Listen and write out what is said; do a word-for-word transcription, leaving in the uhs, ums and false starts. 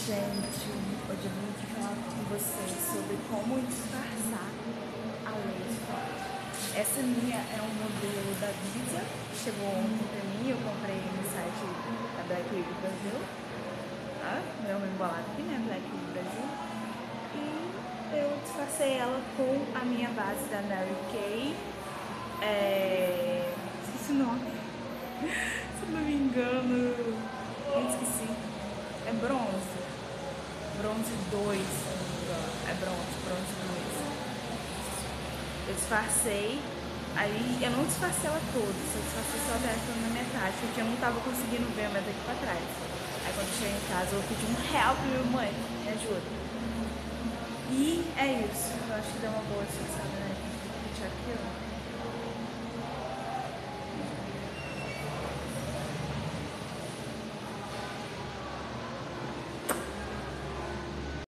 Gente, hoje eu vim aqui falar com vocês sobre como disfarçar a lace. Essa minha é um modelo da Visa, chegou ontem pra mim, eu comprei no site da Black Week Brasil. Tá? Meu nome embolado aqui, né? Black Week Brasil. E eu disfarcei ela com a minha base da Mary Kay. É... Esqueci o nome. Se não me engano, eu esqueci. É bronze. Bronze dois, se não me engano. É bronze, bronze dois. Eu disfarcei. Aí eu não disfarcei ela toda, só disfarcei só dessa na metade, porque eu não tava conseguindo ver, mas daqui pra trás. Aí quando eu cheguei em casa eu pedi um real pra minha mãe, me ajuda. E é isso. Eu acho que deu uma boa disfarçada, né? Vou aqui, ó.